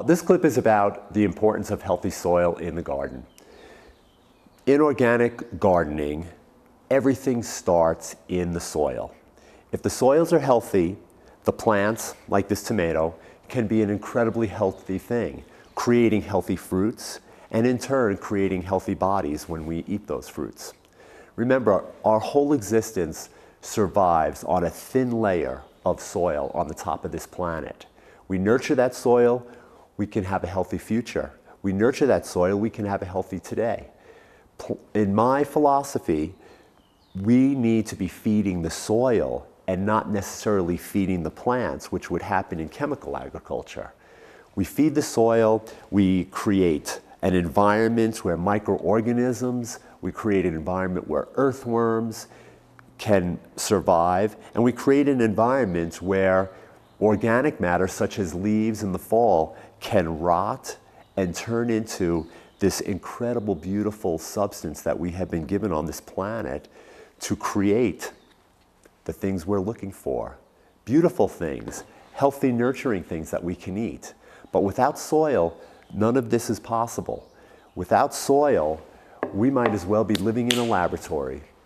this clip is about the importance of healthy soil in the garden. In organic gardening, everything starts in the soil. If the soils are healthy, the plants, like this tomato, can be an incredibly healthy thing, creating healthy fruits, and in turn creating healthy bodies when we eat those fruits. Remember, our whole existence survives on a thin layer of soil on the top of this planet. We nurture that soil, we can have a healthy future. We nurture that soil, we can have a healthy today. In my philosophy, we need to be feeding the soil and not necessarily feeding the plants, which would happen in chemical agriculture. We feed the soil, we create an environment where microorganisms, we create an environment where earthworms can survive, and we create an environment where organic matter, such as leaves in the fall, can rot and turn into this incredible, beautiful substance that we have been given on this planet to create the things we're looking for. Beautiful things, healthy, nurturing things that we can eat. But without soil, none of this is possible. Without soil, we might as well be living in a laboratory.